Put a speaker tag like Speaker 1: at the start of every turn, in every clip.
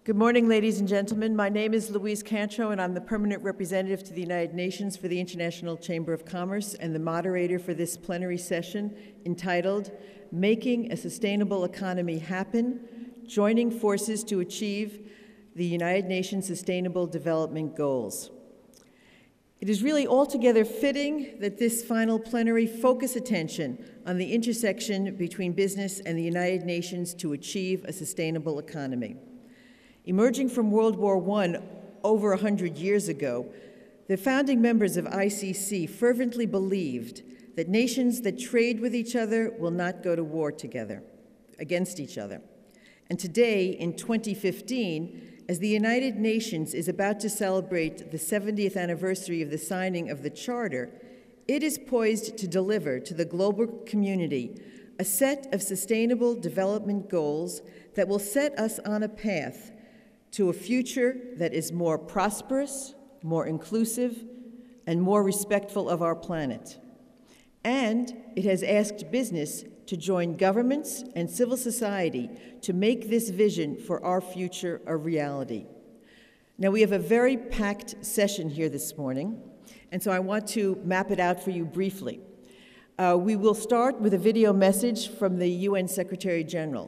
Speaker 1: Good morning, ladies and gentlemen. My name is Louise Cancho, and I'm the permanent representative to the United Nations for the International Chamber of Commerce and the moderator for this plenary session entitled, Making a Sustainable Economy Happen, Joining Forces to Achieve the United Nations Sustainable Development Goals. It is really altogether fitting that this final plenary focus attention on the intersection between business and the United Nations to achieve a sustainable economy. Emerging from World War I over 100 years ago, the founding members of ICC fervently believed that nations that trade with each other will not go to war together, against each other. And today, in 2015, as the United Nations is about to celebrate the 70th anniversary of the signing of the Charter, it is poised to deliver to the global community a set of sustainable development goals that will set us on a path to a future that is more prosperous, more inclusive, and more respectful of our planet. And it has asked business to join governments and civil society to make this vision for our future a reality. Now, we have a very packed session here this morning, and so I want to map it out for you briefly. We will start with a video message from the UN Secretary General.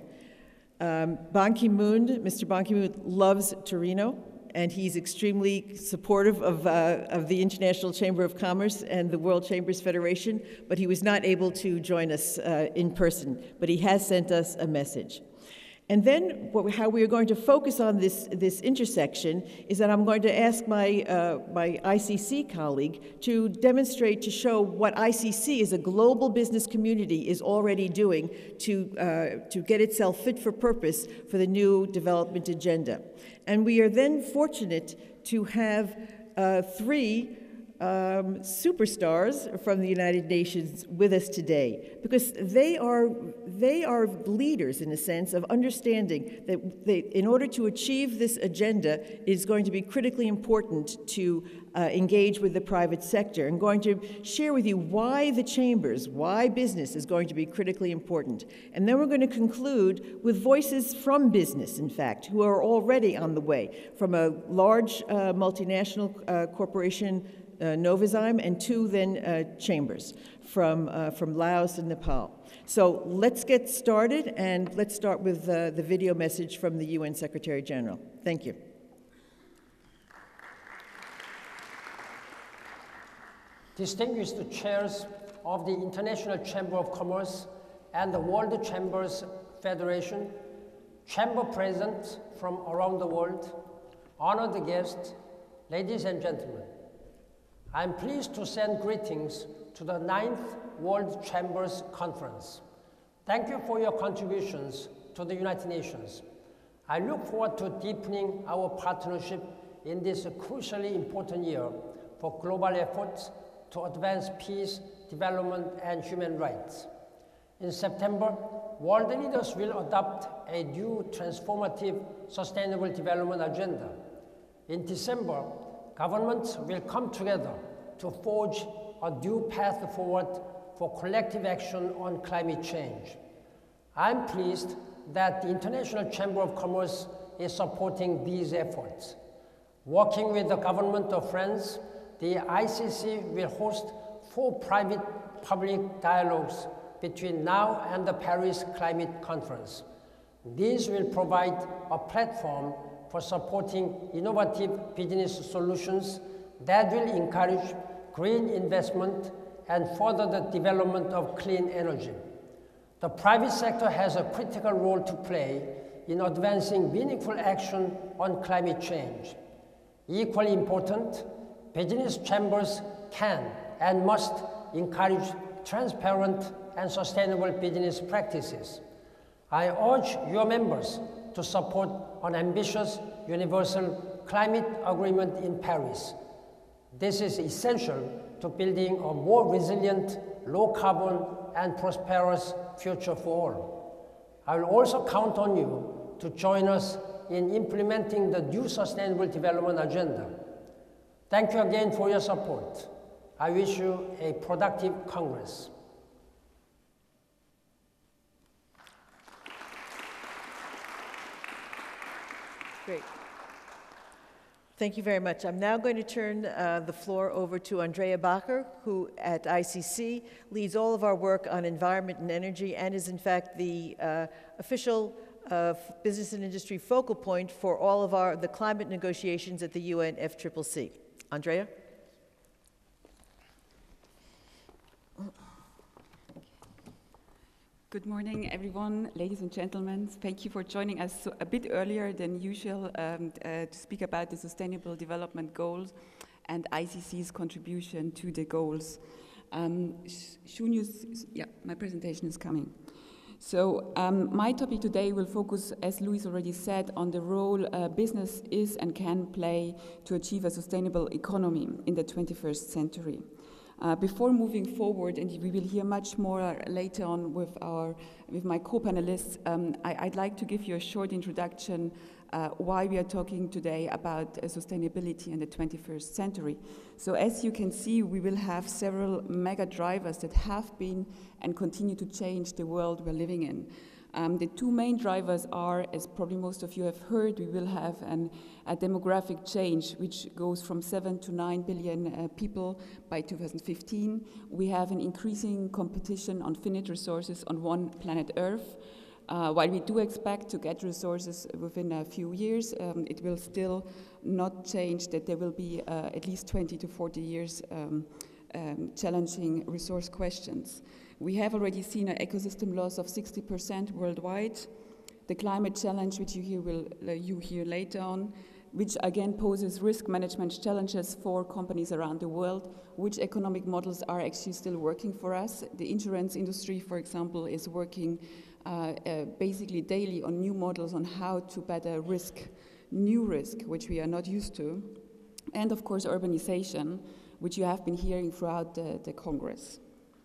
Speaker 1: Ban Ki-moon, Mr. Ban Ki-moon loves Torino, and he's extremely supportive of the International Chamber of Commerce and the World Chambers Federation, but he was not able to join us in person, but he has sent us a message. And then how we are going to focus on this intersection is that I'm going to ask my ICC colleague to demonstrate, to show what ICC as a global business community is already doing to get itself fit for purpose for the new development agenda. And we are then fortunate to have three superstars from the United Nations with us today, because they are leaders in a sense of understanding that in order to achieve this agenda, it is going to be critically important to engage with the private sector, and going to share with you why the chambers, why business is going to be critically important. And then we're going to conclude with voices from business, in fact, who are already on the way, from a large multinational corporation, Novozymes, and two then chambers from Laos and Nepal. So let's get started, and let's start with the video message from the UN Secretary General. Thank you.
Speaker 2: Distinguished chairs of the International Chamber of Commerce and the World Chambers Federation, chamber presidents from around the world, honored guests, ladies and gentlemen, I'm pleased to send greetings to the 9th World Chambers Conference. Thank you for your contributions to the United Nations. I look forward to deepening our partnership in this crucially important year for global efforts to advance peace, development, and human rights. In September, world leaders will adopt a new transformative sustainable development agenda. In December, governments will come together to forge a new path forward for collective action on climate change. I'm pleased that the International Chamber of Commerce is supporting these efforts. Working with the government of France, the ICC will host 4 private-public dialogues between now and the Paris Climate Conference. These will provide a platform for supporting innovative business solutions that will encourage green investment and further the development of clean energy. The private sector has a critical role to play in advancing meaningful action on climate change. Equally important, business chambers can and must encourage transparent and sustainable business practices. I urge your members to support an ambitious universal climate agreement in Paris. This is essential to building a more resilient, low-carbon, and prosperous future for all. I will also count on you to join us in implementing the new Sustainable Development Agenda. Thank you again for your support. I wish you a productive Congress.
Speaker 1: Great. Thank you very much. I'm now going to turn the floor over to Andrea Bacher, who at ICC leads all of our work on environment and energy and is in fact the official business and industry focal point for all of the climate negotiations at the UNFCCC. Andrea?
Speaker 3: Good morning, everyone, ladies and gentlemen. Thank you for joining us a bit earlier than usual to speak about the Sustainable Development Goals and ICC's contribution to the goals. My presentation is coming. So my topic today will focus, as Luis already said, on the role business is and can play to achieve a sustainable economy in the 21st century. Before moving forward, and we will hear much more later on with my co-panelists, I'd like to give you a short introduction why we are talking today about sustainability in the 21st century. So as you can see, we will have several mega drivers that have been and continue to change the world we're living in. The two main drivers are, as probably most of you have heard, we will have a demographic change which goes from 7 to 9 billion people by 2015. We have an increasing competition on finite resources on one planet Earth. While we do expect to get resources within a few years, it will still not change that there will be at least 20 to 40 years challenging resource questions. We have already seen an ecosystem loss of 60% worldwide. The climate challenge, which you hear later on, which again poses risk management challenges for companies around the world. Which economic models are actually still working for us? The insurance industry, for example, is working basically daily on new models on how to better risk, new risk, which we are not used to. And of course, urbanization, which you have been hearing throughout the Congress.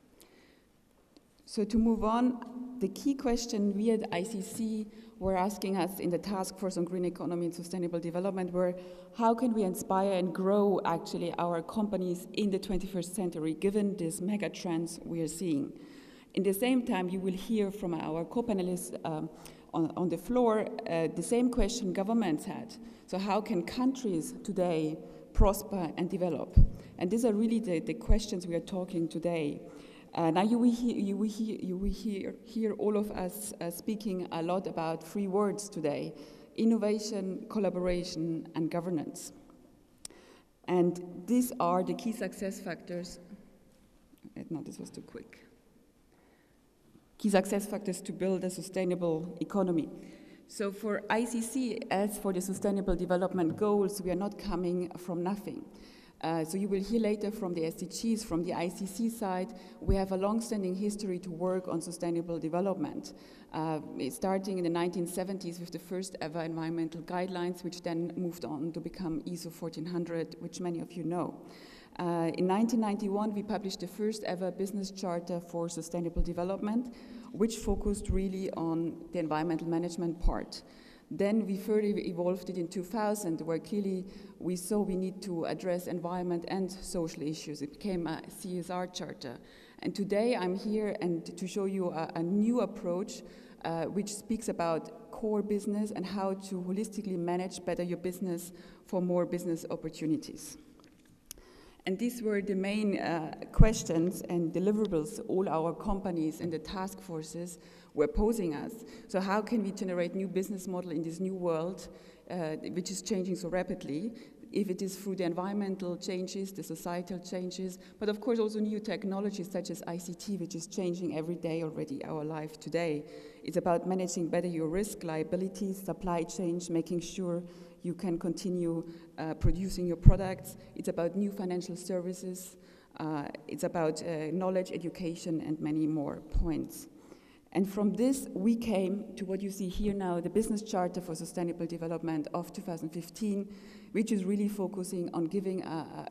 Speaker 3: So to move on, the key question we at ICC were asking us in the Task Force on Green Economy and Sustainable Development were, how can we inspire and grow actually our companies in the 21st century, given these mega trends we are seeing? In the same time, you will hear from our co-panelists on the floor the same question governments had. So how can countries today prosper and develop? And these are really the questions we are talking today. Now you will hear all of us speaking a lot about three words today: innovation, collaboration, and governance. And these are the key success factors. No, this was too quick. Key success factors to build a sustainable economy. So for ICC, as for the Sustainable Development Goals, we are not coming from nothing. So you will hear later from the SDGs, from the ICC side, we have a long-standing history to work on sustainable development, starting in the 1970s with the first ever environmental guidelines, which then moved on to become ISO 1400, which many of you know. In 1991, we published the first ever business charter for sustainable development, which focused really on the environmental management part. Then we further evolved it in 2000, where clearly we saw we need to address environment and social issues. It became a CSR charter. And today I'm here and to show you a new approach which speaks about core business and how to holistically manage better your business for more business opportunities. And these were the main questions and deliverables all our companies and the task forces were posing us. So how can we generate new business model in this new world, which is changing so rapidly, if it is through the environmental changes, the societal changes, but of course also new technologies such as ICT, which is changing every day already our life today. It's about managing better your risk, liabilities, supply chains, making sure you can continue producing your products. It's about new financial services. It's about knowledge, education, and many more points. And from this, we came to what you see here now, the Business Charter for Sustainable Development of 2015, which is really focusing on giving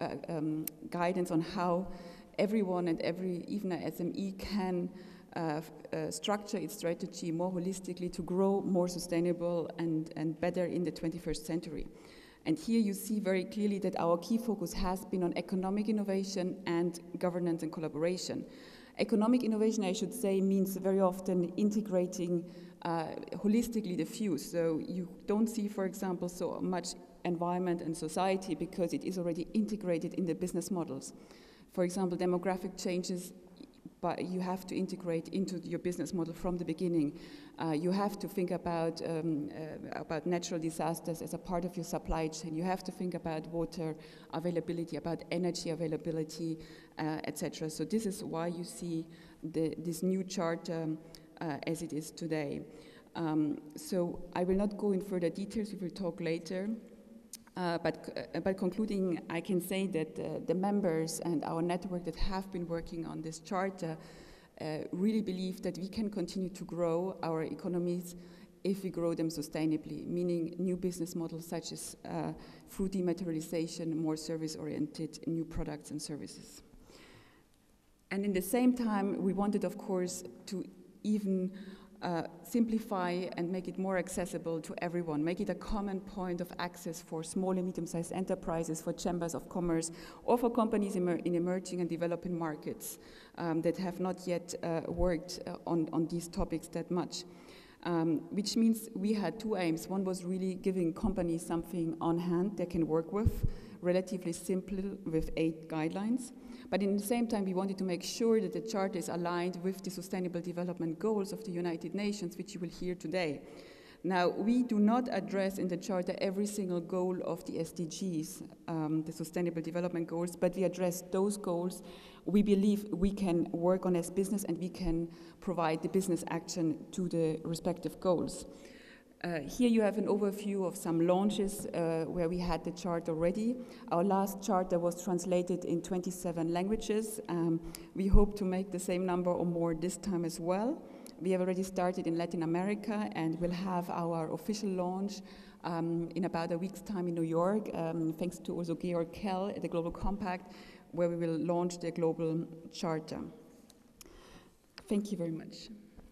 Speaker 3: guidance on how everyone and even an SME can structure its strategy more holistically to grow more sustainable and better in the 21st century. And here you see very clearly that our key focus has been on economic innovation and governance and collaboration. Economic innovation, I should say, means very often integrating holistically diffuse. So you don't see, for example, so much environment and society because it is already integrated in the business models. For example, demographic changes, but you have to integrate into your business model from the beginning. You have to think about natural disasters as a part of your supply chain. You have to think about water availability, about energy availability, etc. So this is why you see this new charter as it is today. So I will not go in further details. We will talk later. But concluding, I can say that the members and our network that have been working on this charter really believe that we can continue to grow our economies if we grow them sustainably, meaning new business models such as through dematerialization, more service-oriented new products and services. And in the same time, we wanted, of course, to even simplify and make it more accessible to everyone, make it a common point of access for small and medium-sized enterprises, for chambers of commerce, or for companies in emerging and developing markets that have not yet worked on these topics that much. Which means we had two aims. One was really giving companies something on hand they can work with, relatively simple with 8 guidelines. But in the same time, we wanted to make sure that the charter is aligned with the Sustainable Development Goals of the United Nations, which you will hear today. Now, we do not address in the charter every single goal of the SDGs, the Sustainable Development Goals, but we address those goals we believe we can work on as business, and we can provide the business action to the respective goals. Here you have an overview of some launches where we had the chart already. Our last charter was translated in 27 languages. We hope to make the same number or more this time as well. We have already started in Latin America, and we'll have our official launch in about a week's time in New York, thanks to also Georg Kell at the Global Compact, where we will launch the global charter. Thank you very much.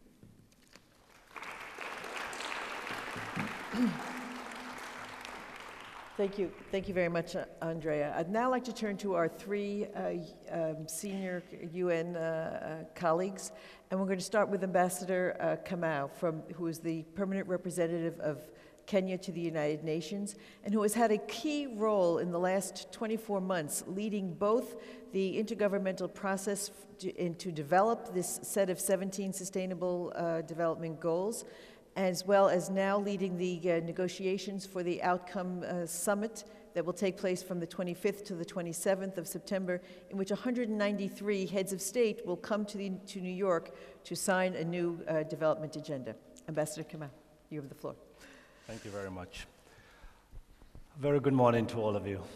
Speaker 1: Thank you very much, Andrea. I'd now like to turn to our 3 senior UN colleagues, and we're going to start with Ambassador Kamau, who is the permanent representative of Kenya to the United Nations, and who has had a key role in the last 24 months, leading both the intergovernmental process to develop this set of 17 Sustainable Development Goals, as well as now leading the negotiations for the Outcome Summit that will take place from the 25th to the 27th of September, in which 193 heads of state will come to New York to sign a new development agenda. Ambassador Kamau, you have the floor.
Speaker 4: Thank you very much. Very good morning to all of you.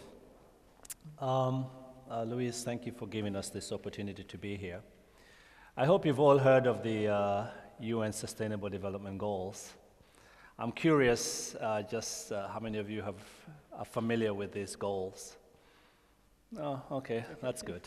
Speaker 4: Louise, thank you for giving us this opportunity to be here. I hope you've all heard of the UN Sustainable Development Goals. I'm curious how many of you are familiar with these goals? Oh, okay, that's good.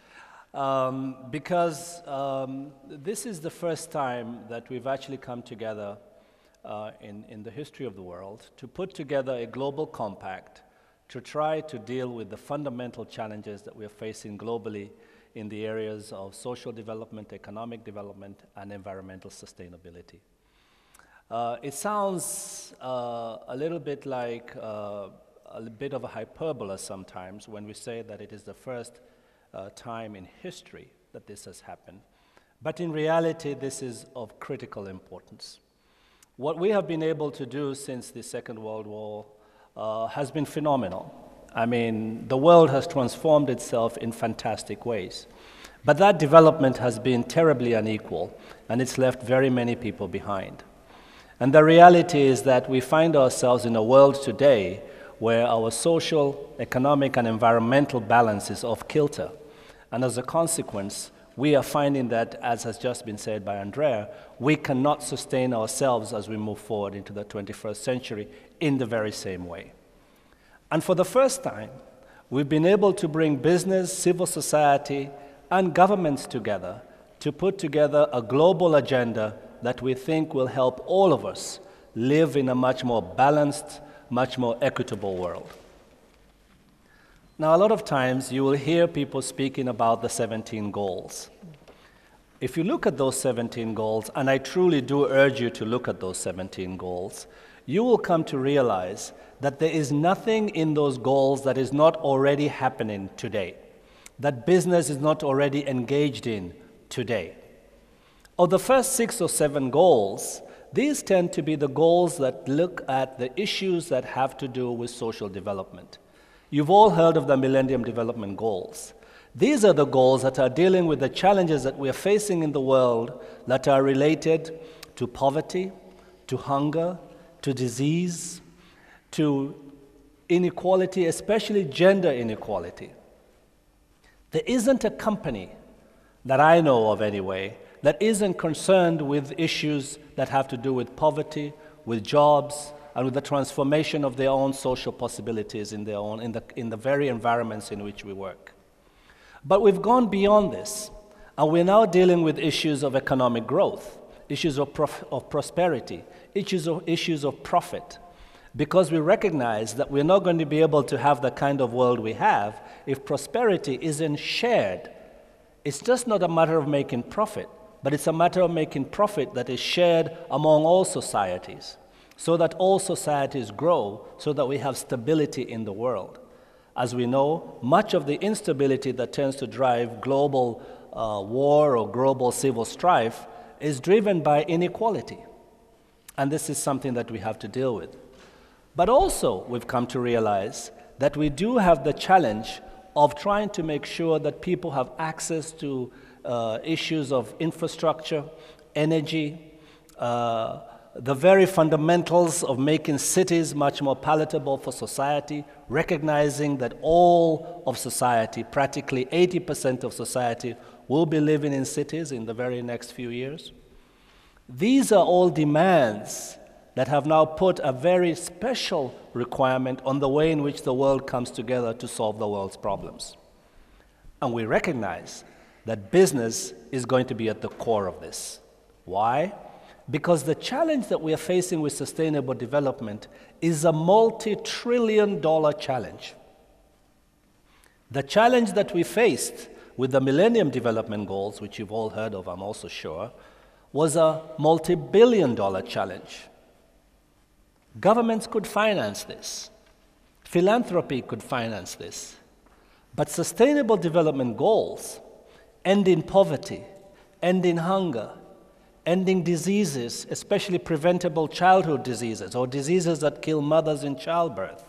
Speaker 4: Because this is the first time that we've actually come together in the history of the world to put together a global compact to try to deal with the fundamental challenges that we're facing globally in the areas of social development, economic development, and environmental sustainability. It sounds a little bit like a bit of a hyperbole sometimes when we say that it is the first time in history that this has happened. But in reality, this is of critical importance. What we have been able to do since the Second World War has been phenomenal. I mean, the world has transformed itself in fantastic ways. But that development has been terribly unequal, and it's left very many people behind. And the reality is that we find ourselves in a world today where our social, economic, and environmental balance is off kilter. And as a consequence, we are finding that, as has just been said by Andrea, we cannot sustain ourselves as we move forward into the 21st century in the very same way. And for the first time, we've been able to bring business, civil society, and governments together to put together a global agenda that we think will help all of us live in a much more balanced, much more equitable world. Now, a lot of times you will hear people speaking about the 17 goals. if you look at those 17 goals, and I truly do urge you to look at those 17 goals, you will come to realize that there is nothing in those goals that is not already happening today, that business is not already engaged in today. Of the first 6 or 7 goals, these tend to be the goals that look at the issues that have to do with social development. You've all heard of the Millennium Development Goals. These are the goals that are dealing with the challenges that we are facing in the world that are related to poverty, to hunger, to disease, to inequality, especially gender inequality. There isn't a company that I know of anyway that isn't concerned with issues that have to do with poverty, with jobs, and with the transformation of their own social possibilities in the very environments in which we work. But we've gone beyond this, and we're now dealing with issues of economic growth, issues of prosperity, issues of profit, because we recognize that we're not going to be able to have the kind of world we have if prosperity isn't shared. It's just not a matter of making profit, but it's a matter of making profit that is shared among all societies, so that all societies grow, so that we have stability in the world. As we know, much of the instability that tends to drive global war or global civil strife is driven by inequality. And this is something that we have to deal with. But also, we've come to realize that we do have the challenge of trying to make sure that people have access to issues of infrastructure, energy, the very fundamentals of making cities much more palatable for society, recognizing that all of society, practically 80% of society, will be living in cities in the very next few years. These are all demands that have now put a very special requirement on the way in which the world comes together to solve the world's problems. And we recognize that business is going to be at the core of this. Why? Because the challenge that we are facing with sustainable development is a multi-trillion-dollar challenge. The challenge that we faced with the Millennium Development Goals, which you've all heard of, I'm also sure, was a multi-billion-dollar challenge. Governments could finance this. Philanthropy could finance this. But sustainable development goals, ending poverty, ending hunger, ending diseases, especially preventable childhood diseases or diseases that kill mothers in childbirth,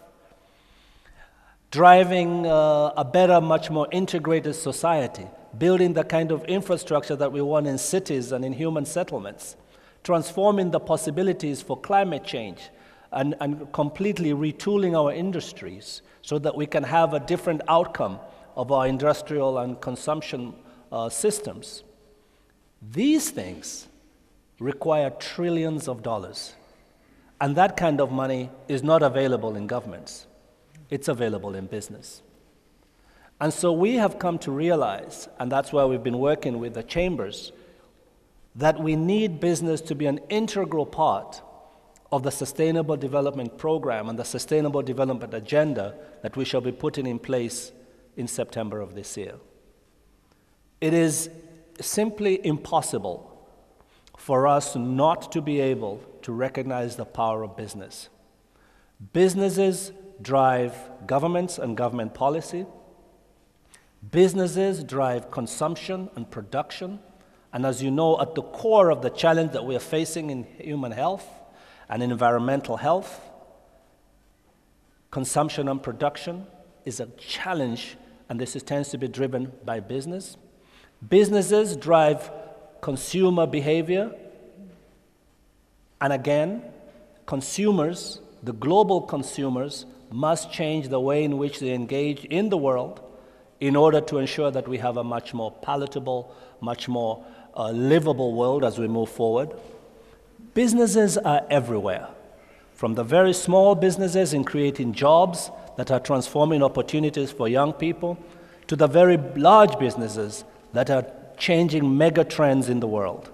Speaker 4: driving a better, much more integrated society, building the kind of infrastructure that we want in cities and in human settlements, transforming the possibilities for climate change, and completely retooling our industries so that we can have a different outcome of our industrial and consumption systems. These things require trillions of dollars, and that kind of money is not available in governments. It's available in business. And so we have come to realize, and that's why we've been working with the chambers, that we need business to be an integral part of the Sustainable Development Program and the Sustainable Development Agenda that we shall be putting in place in September of this year. It is simply impossible for us not to be able to recognize the power of business. Businesses drive governments and government policy. Businesses drive consumption and production. And as you know, at the core of the challenge that we are facing in human health and in environmental health, consumption and production is a challenge, and this tends to be driven by business. Businesses drive consumer behavior, and again, consumers, the global consumers, must change the way in which they engage in the world in order to ensure that we have a much more palatable, much more livable world as we move forward. Businesses are everywhere, from the very small businesses in creating jobs that are transforming opportunities for young people, to the very large businesses that are changing mega trends in the world.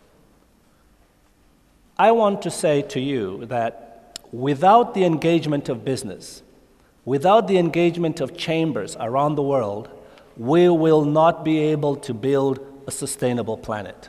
Speaker 4: I want to say to you that without the engagement of business, without the engagement of chambers around the world, we will not be able to build a a sustainable planet.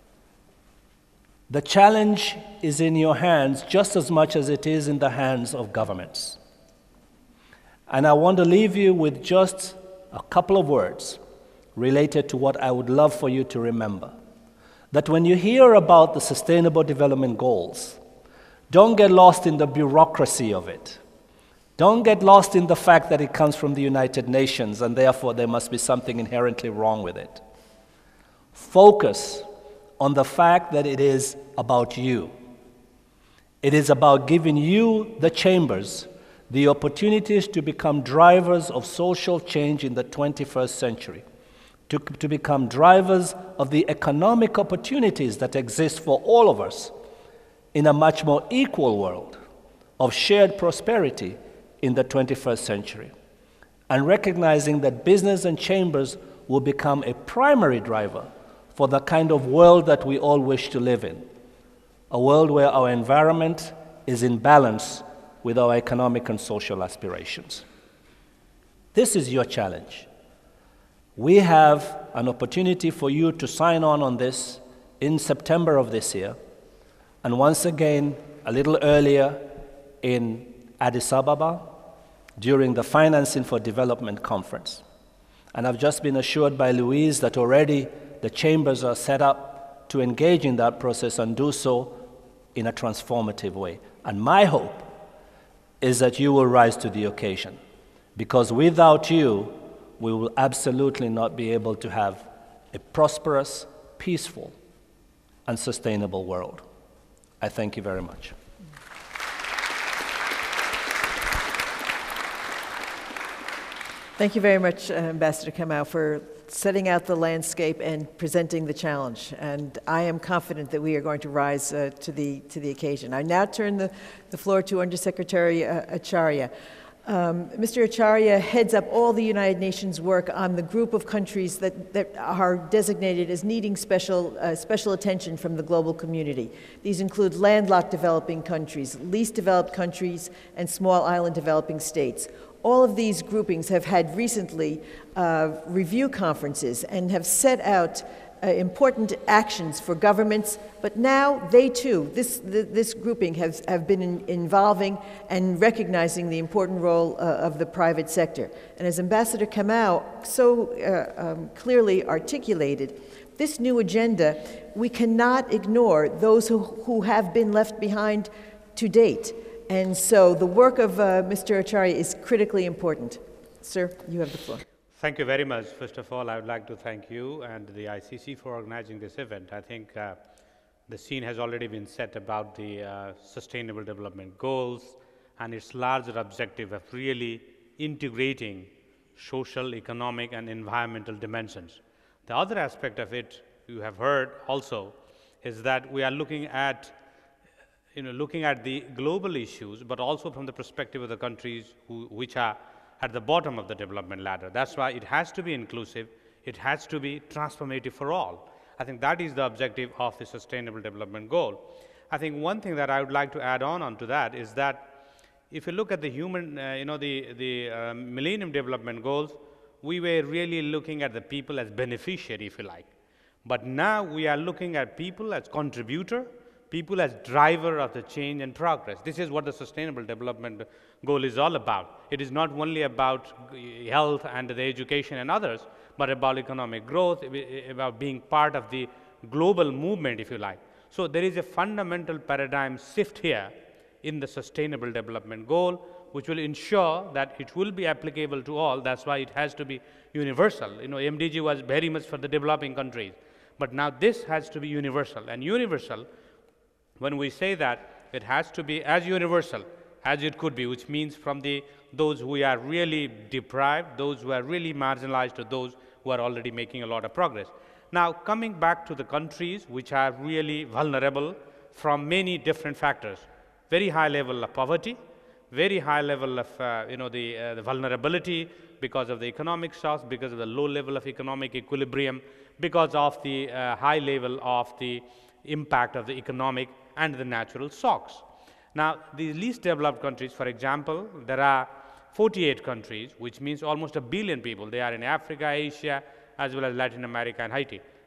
Speaker 4: The challenge is in your hands just as much as it is in the hands of governments. And I want to leave you with just a couple of words related to what I would love for you to remember. That when you hear about the Sustainable Development Goals, don't get lost in the bureaucracy of it. Don't get lost in the fact that it comes from the United Nations and therefore there must be something inherently wrong with it. Focus on the fact that it is about you. It is about giving you, the chambers, the opportunities to become drivers of social change in the 21st century, to become drivers of the economic opportunities that exist for all of us in a much more equal world of shared prosperity in the 21st century, and recognizing that business and chambers will become a primary driver for the kind of world that we all wish to live in, a world where our environment is in balance with our economic and social aspirations. This is your challenge. We have an opportunity for you to sign on this in September of this year, and once again, a little earlier in Addis Ababa during the Financing for Development Conference. And I've just been assured by Louise that already the chambers are set up to engage in that process and do so in a transformative way. And my hope is that you will rise to the occasion, because without you, we will absolutely not be able to have a prosperous, peaceful, and sustainable world. I thank you very much.
Speaker 1: Thank you very much, Ambassador Kamau, for setting out the landscape and presenting the challenge. And I am confident that we are going to rise to the occasion. I now turn the floor to Undersecretary Acharya. Mr. Acharya heads up all the United Nations work on the group of countries that are designated as needing special attention from the global community. These include landlocked developing countries, least developed countries, and small island developing states. All of these groupings have had recently review conferences and have set out important actions for governments, but now they too, this grouping have been involving and recognizing the important role of the private sector. And as Ambassador Kamau so clearly articulated, this new agenda, we cannot ignore those who have been left behind to date. And so the work of Mr. Acharya is critically important. Sir, you have the floor.
Speaker 5: Thank you very much. First of all, I would like to thank you and the ICC for organizing this event. I think the scene has already been set about the Sustainable Development Goals and its larger objective of really integrating social, economic, and environmental dimensions. The other aspect of it, you have heard also, is that we are looking at the global issues, but also from the perspective of the countries which are at the bottom of the development ladder. That's why it has to be inclusive, it has to be transformative for all. I think that is the objective of the Sustainable Development Goal. I think one thing that I would like to add on to that is that if you look at the Millennium Development Goals, we were really looking at the people as beneficiary, if you like. But now we are looking at people as contributor, people as driver of the change and progress. This is what the Sustainable Development Goal is all about. It is not only about health and the education and others, but about economic growth, about being part of the global movement, if you like. So there is a fundamental paradigm shift here in the Sustainable Development Goal, which will ensure that it will be applicable to all. That's why it has to be universal. MDG was very much for the developing countries, but now this has to be universal. And universal, when we say that, it has to be as universal as it could be, which means from those who are really deprived, those who are really marginalized, to those who are already making a lot of progress. Now, coming back to the countries which are really vulnerable from many different factors, very high level of poverty, very high level of the vulnerability because of the economic shocks, because of the low level of economic equilibrium, because of the high level of the impact of the economic and the natural shocks. Now, the least developed countries, for example, there are 48 countries, which means almost 1 billion people. They are in Africa, Asia, as well as Latin America and Haiti.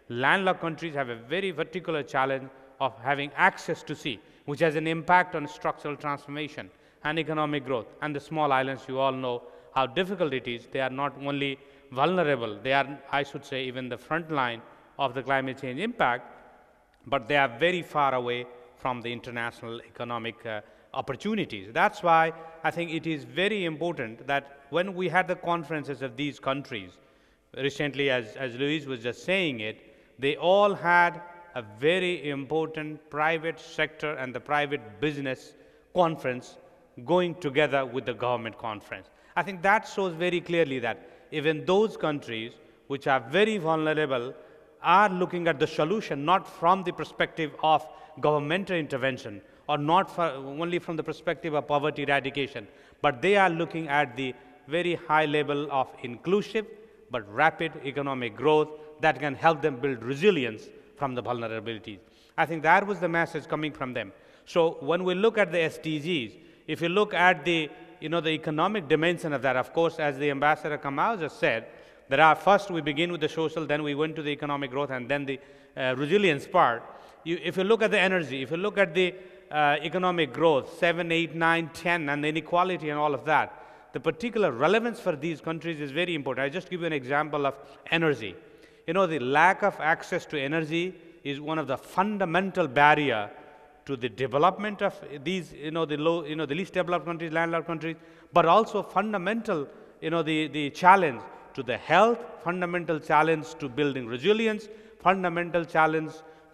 Speaker 5: Landlocked countries have a very particular challenge of having access to sea, which has an impact on structural transformation and economic growth. And the small islands, you all know how difficult it is. They are not only vulnerable, they are, I should say, even the front line of the climate change impact, but they are very far away from the international economic opportunities. That's why I think it is very important that when we had the conferences of these countries, recently, as Louise was just saying it, they all had a very important private sector and the private business conference going together with the government conference. I think that shows very clearly that even those countries which are very vulnerable are looking at the solution not from the perspective of governmental intervention or not only from the perspective of poverty eradication, but they are looking at the very high level of inclusive but rapid economic growth that can help them build resilience from the vulnerabilities. I think that was the message coming from them. So when we look at the SDGs, if you look at the economic dimension of that, of course, as the Ambassador Kamal just said, there are first we begin with the social, then we went to the economic growth, and then the resilience part. If you look at the energy, if you look at the economic growth, 7, 8, 9, 10, and the inequality and all of that, the particular relevance for these countries is very important. I just give you an example of energy. The lack of access to energy is one of the fundamental barrier to the development of these, the least developed countries, landlocked countries, but also fundamental, the challenge to the health, fundamental challenge to building resilience, fundamental challenge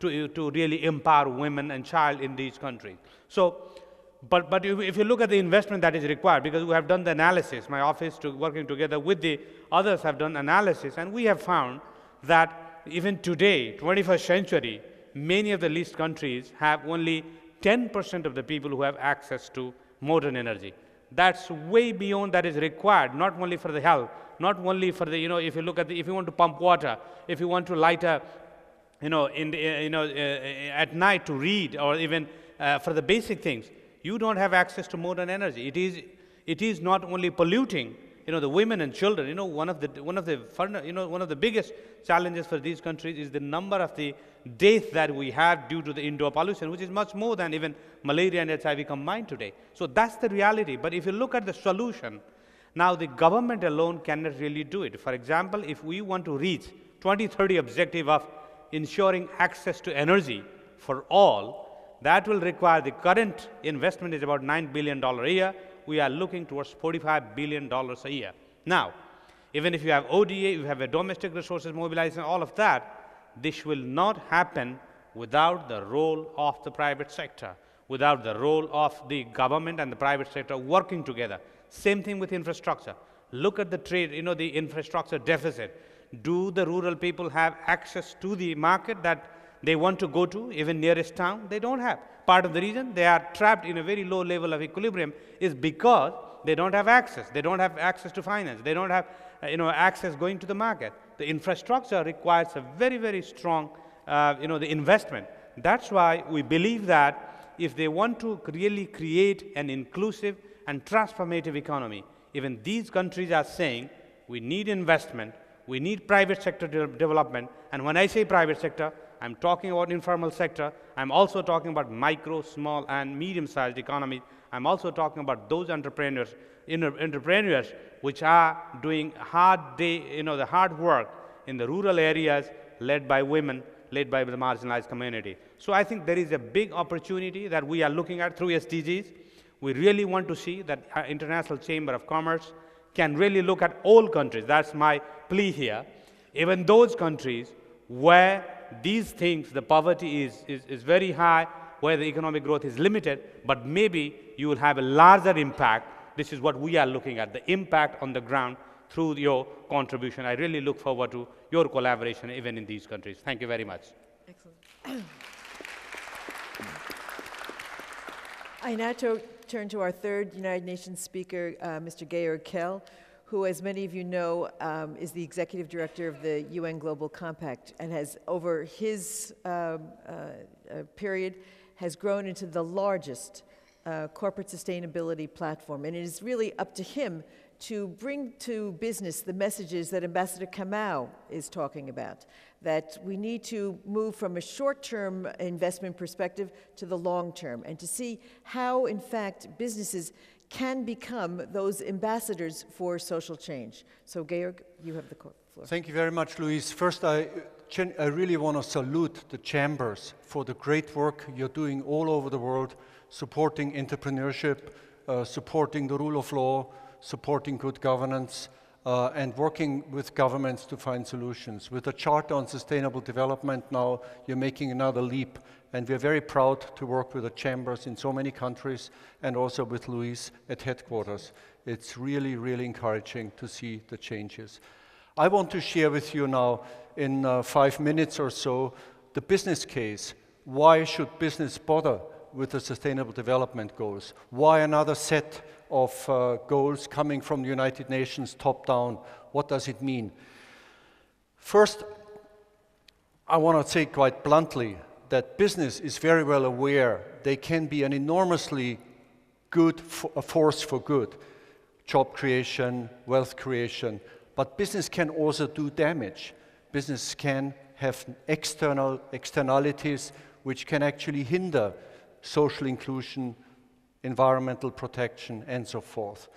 Speaker 5: to really empower women and child in these countries. So, but if you look at the investment that is required, because we have done the analysis, my office working together with the others have done analysis, and we have found that even today, 21st century, many of the least countries have only 10% of the people who have access to modern energy. That's way beyond that is required, not only for the health, not only for the, if you look at if you want to pump water, if you want to light a, at night to read, or even for the basic things, you don't have access to modern energy. It is not only polluting, the women and children. One of the biggest challenges for these countries is the number of the deaths that we have due to the indoor pollution, which is much more than even malaria and HIV combined today. So that's the reality. But if you look at the solution, now the government alone cannot really do it. For example, if we want to reach 2030 objective of ensuring access to energy for all, that will require, the current investment is about $9 billion a year. We are looking towards $45 billion a year. Now, even if you have ODA, you have a domestic resources mobilization, all of that, this will not happen without the role of the private sector, without the role of the government and the private sector working together. Same thing with infrastructure. Look at the trade, the infrastructure deficit. Do the rural people have access to the market that they want to go to, even nearest town? They don't have. Part of the reason they are trapped in a very low level of equilibrium is because they don't have access. They don't have access to finance. They don't have access going to the market. The infrastructure requires a very, very strong the investment. That's why we believe that if they want to really create an inclusive and transformative economy, even these countries are saying we need investment, we need private sector development. And when I say private sector, I'm talking about informal sector. I'm also talking about micro, small, and medium-sized economies. I'm also talking about those entrepreneurs which are doing the hard work in the rural areas, led by women, led by the marginalized community. So I think there is a big opportunity that we are looking at through SDGs. We really want to see that our International Chamber of Commerce can really look at all countries. That's my plea here. Even those countries where these things, the poverty is very high, where the economic growth is limited, but maybe you will have a larger impact. This is what we are looking at, the impact on the ground through your contribution. I really look forward to your collaboration even in these countries. Thank you very much.
Speaker 1: Excellent. I now turn to our third United Nations speaker, Mr. Georg Kell, who, as many of you know, is the executive director of the UN Global Compact and has, over his period, has grown into the largest corporate sustainability platform. And it is really up to him to bring to business the messages that Ambassador Kamau is talking about, that we need to move from a short-term investment perspective to the long-term, and to see how, in fact, businesses can become those ambassadors for social change. So, Georg, you have the floor.
Speaker 6: Thank you very much, Louise. First, I really want to salute the chambers for the great work you're doing all over the world, supporting entrepreneurship, supporting the rule of law, supporting good governance, and working with governments to find solutions. With the Charter on Sustainable Development now, you're making another leap, and we're very proud to work with the chambers in so many countries, and also with Louise at headquarters. It's really, really encouraging to see the changes. I want to share with you now, in 5 minutes or so, the business case. Why should business bother with the Sustainable Development Goals? Why another set of goals coming from the United Nations top down? What does it mean? First, I want to say quite bluntly that business is very well aware they can be an enormously good force for good, job creation, wealth creation, but business can also do damage. Business can have externalities which can actually hinder social inclusion, environmental protection, and so forth.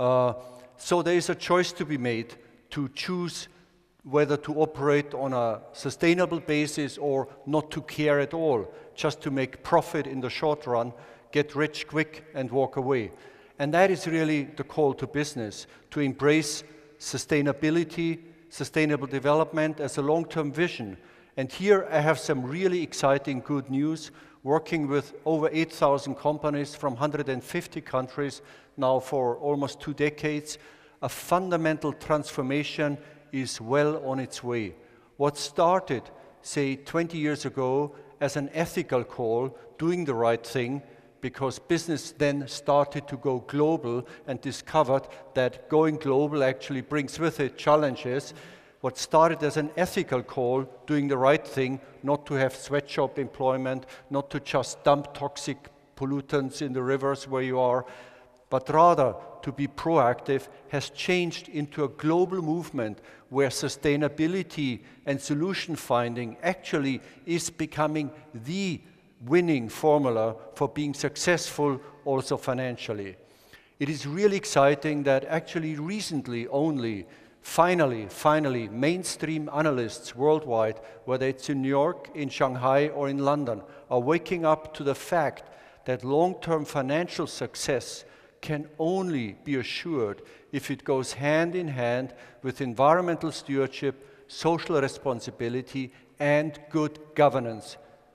Speaker 6: So there is a choice to be made to choose whether to operate on a sustainable basis or not to care at all, just to make profit in the short run, get rich quick, and walk away. And that is really the call to business, to embrace sustainability, sustainable development as a long-term vision. And here I have some really exciting good news, working with over 8,000 companies from 150 countries now for almost 2 decades. A fundamental transformation is well on its way. What started, say, 20 years ago as an ethical call, doing the right thing, because business then started to go global and discovered that going global actually brings with it challenges. What started as an ethical call, doing the right thing, not to have sweatshop employment, not to just dump toxic pollutants in the rivers where you are, but rather to be proactive, has changed into a global movement where sustainability and solution finding actually is becoming the winning formula for being successful also financially. It is really exciting that actually recently only, finally, mainstream analysts worldwide, whether it's in New York, in Shanghai, or in London, are waking up to the fact that long-term financial success can only be assured if it goes hand in hand with environmental stewardship, social responsibility, and good governance.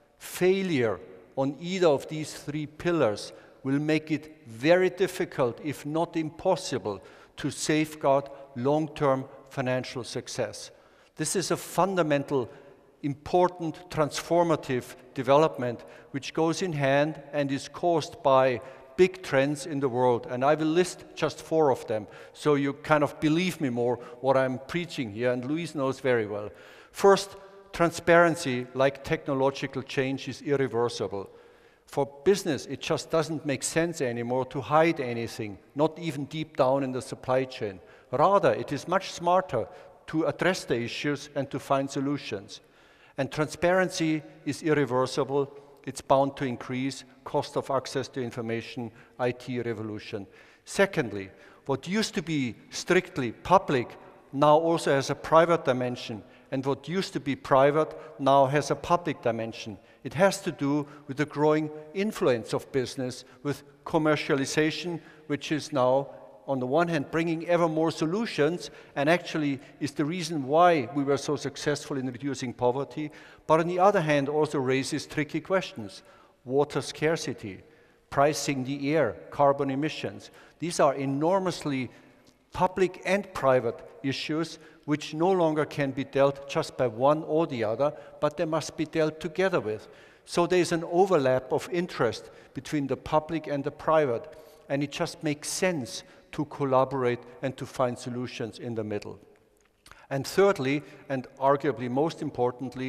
Speaker 6: Failure on either of these 3 pillars will make it very difficult, if not impossible, to safeguard long-term financial success. This is a fundamental, important, transformative development which goes in hand and is caused by big trends in the world. And I will list just 4 of them, so you kind of believe me more what I'm preaching here, and Louise knows very well. First, transparency, like technological change, is irreversible. For business, it just doesn't make sense anymore to hide anything, not even deep down in the supply chain. Rather, it is much smarter to address the issues and to find solutions. And transparency is irreversible. It's bound to increase cost of access to information, IT revolution. Secondly, what used to be strictly public now also has a private dimension, and what used to be private now has a public dimension. It has to do with the growing influence of business, with commercialization, which is now, on the one hand, bringing ever more solutions, and actually is the reason why we were so successful in reducing poverty, but on the other hand also raises tricky questions. Water scarcity, pricing the air, carbon emissions. These are enormously public and private issues which no longer can be dealt just by one or the other, but they must be dealt together with. So there's an overlap of interest between the public and the private, and it just makes sense to collaborate and to find solutions in the middle. And thirdly, and arguably most importantly,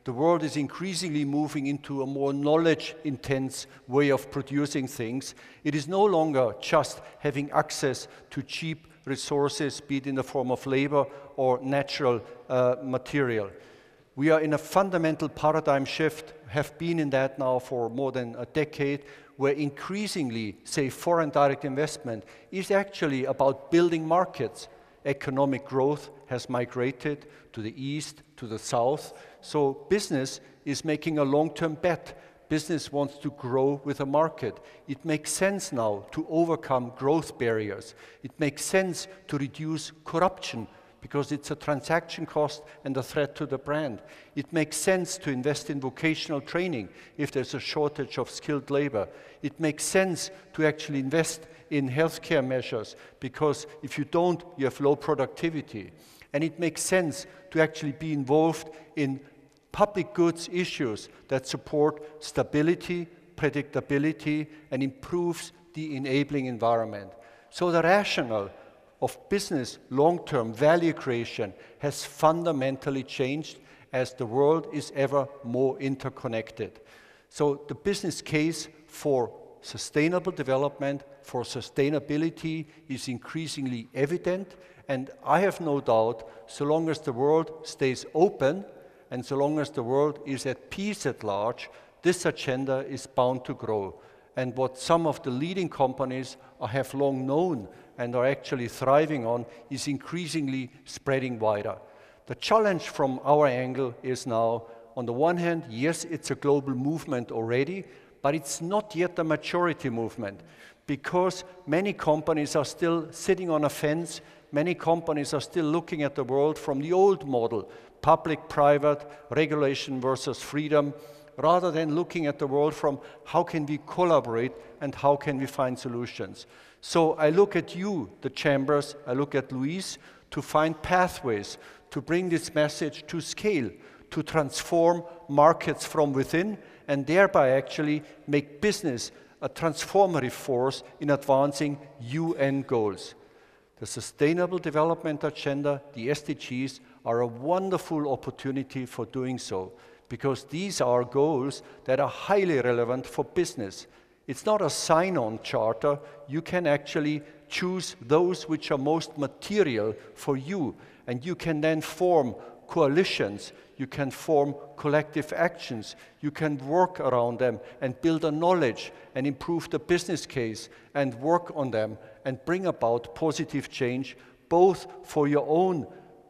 Speaker 6: The world is increasingly moving into a more knowledge-intense way of producing things. It is no longer just having access to cheap resources, be it in the form of labor or natural material. We are in a fundamental paradigm shift, have been in that now for more than a decade, where increasingly, say, foreign direct investment is actually about building markets. Economic growth has migrated to the east, to the south. So business is making a long-term bet. Business wants to grow with a market. It makes sense now to overcome growth barriers. It makes sense to reduce corruption because it's a transaction cost and a threat to the brand. It makes sense to invest in vocational training if there's a shortage of skilled labor. It makes sense to actually invest in healthcare measures because if you don't, you have low productivity. And it makes sense to actually be involved in public goods issues that support stability, predictability, and improves the enabling environment. So the rationale of business long-term value creation has fundamentally changed as the world is ever more interconnected. So the business case for sustainable development, for sustainability is increasingly evident, and I have no doubt, so long as the world stays open and so long as the world is at peace at large, this agenda is bound to grow. And what some of the leading companies have long known and are actually thriving on is increasingly spreading wider. The challenge from our angle is now, on the one hand, yes, it's a global movement already, but it's not yet a maturity movement because many companies are still sitting on a fence. Many companies are still looking at the world from the old model, public-private, regulation versus freedom, rather than looking at the world from how can we collaborate and how can we find solutions. So I look at you, the chambers, I look at Luis, to find pathways, to bring this message to scale, to transform markets from within, and thereby actually make business a transformative force in advancing UN goals. The Sustainable Development Agenda, the SDGs, are a wonderful opportunity for doing so, because these are goals that are highly relevant for business. It's not a sign-on charter. You can actually choose those which are most material for you, and you can then form coalitions, you can form collective actions, you can work around them and build a knowledge and improve the business case and work on them and bring about positive change, both for your own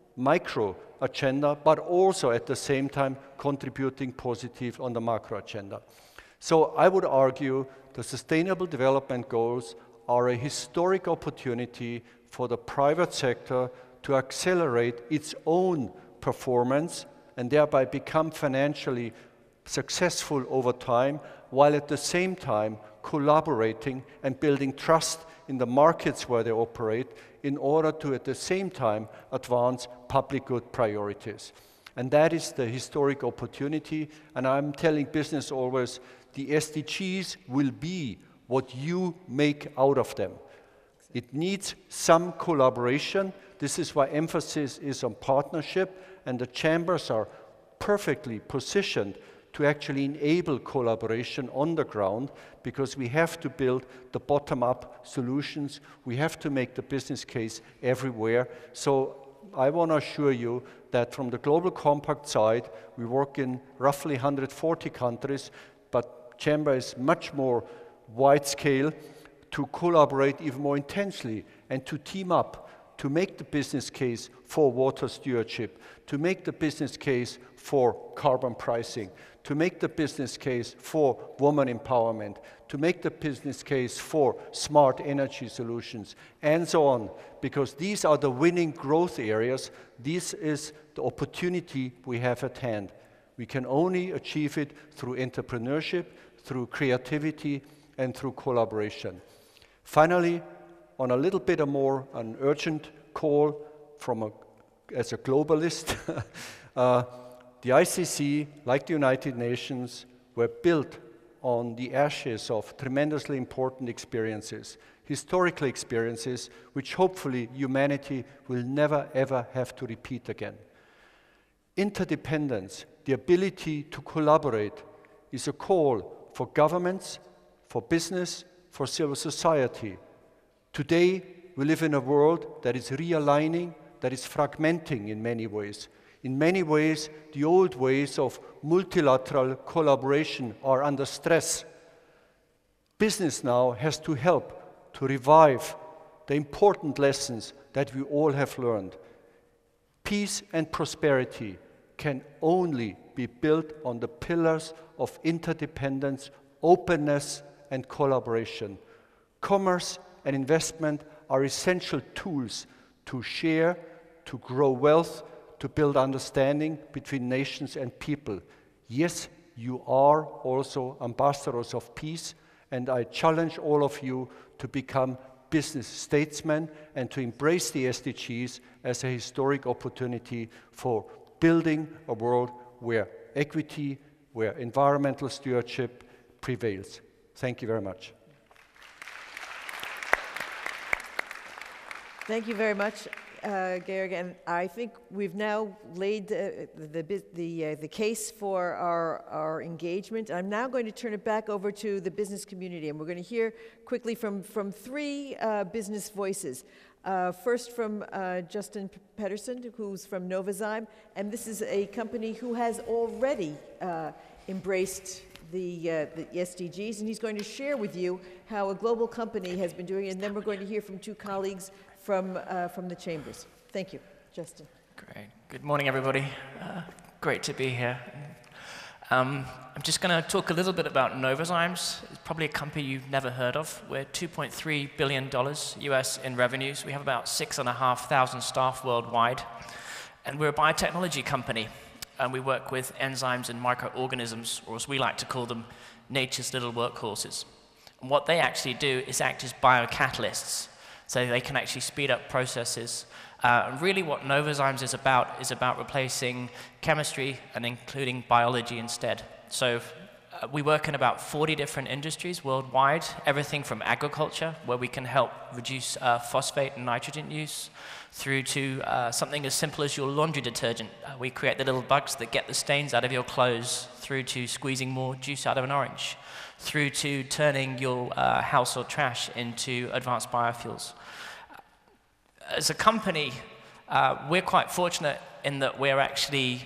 Speaker 6: micro agenda, but also at the same time contributing positive on the macro agenda. So I would argue the Sustainable Development Goals are a historic opportunity for the private sector to accelerate its own performance and thereby become financially successful over time, while at the same time collaborating and building trust in the markets where they operate in order to at the same time advance public good priorities. And that is the historic opportunity, and I'm telling business always, the SDGs will be what you make out of them. It needs some collaboration. This is why emphasis is on partnership, and the chambers are perfectly positioned to actually enable collaboration on the ground, because we have to build the bottom-up solutions. We have to make the business case everywhere. So I want to assure you that from the Global Compact side, we work in roughly 140 countries, but Chamber is much more wide scale to collaborate even more intensely and to team up to make the business case for water stewardship, to make the business case for carbon pricing, to make the business case for women empowerment, to make the business case for smart energy solutions, and so on, because these are the winning growth areas. This is the opportunity we have at hand. We can only achieve it through entrepreneurship, through creativity, and through collaboration. Finally, on a little bit more an urgent call from as a globalist, the ICC, like the United Nations, were built on the ashes of tremendously important experiences, historical experiences, which hopefully humanity will never ever have to repeat again. Interdependence, the ability to collaborate is a call for governments, for business, for civil society. Today, we live in a world that is realigning, that is fragmenting in many ways. In many ways, the old ways of multilateral collaboration are under stress. Business now has to help to revive the important lessons that we all have learned. Peace and prosperity can only be built on the pillars of interdependence, openness, and collaboration. Commerce and investment are essential tools to share, to grow wealth, to build understanding between nations and people. Yes, you are also ambassadors of peace, and I challenge all of you to become business statesmen and to embrace the SDGs as a historic opportunity for building a world where equity, where environmental stewardship prevails. Thank you very much.
Speaker 1: Thank you very much, Georg. And I think we've now laid the case for our engagement. I'm now going to turn it back over to the business community, and we're going to hear quickly from three business voices. First from Justin Pedersen, who's from Novozymes, and this is a company who has already embraced the SDGs, and he's going to share with you how a global company has been doing it, and then we're going to hear from two colleagues from the chambers. Thank you, Justin.
Speaker 7: Great. Good morning, everybody. Great to be here. I'm just going to talk a little bit about Novozymes. It's probably a company you've never heard of. We're $2.3 billion US in revenues. We have about 6,500 staff worldwide. And we're a biotechnology company. And we work with enzymes and microorganisms, or as we like to call them, nature's little workhorses. And what they actually do is act as biocatalysts. So they can actually speed up processes. And really what Novozymes is about replacing chemistry and including biology instead. So we work in about 40 different industries worldwide, everything from agriculture, where we can help reduce phosphate and nitrogen use, through to something as simple as your laundry detergent. We create the little bugs that get the stains out of your clothes, through to squeezing more juice out of an orange, through to turning your household trash into advanced biofuels. As a company, we're quite fortunate in that we're actually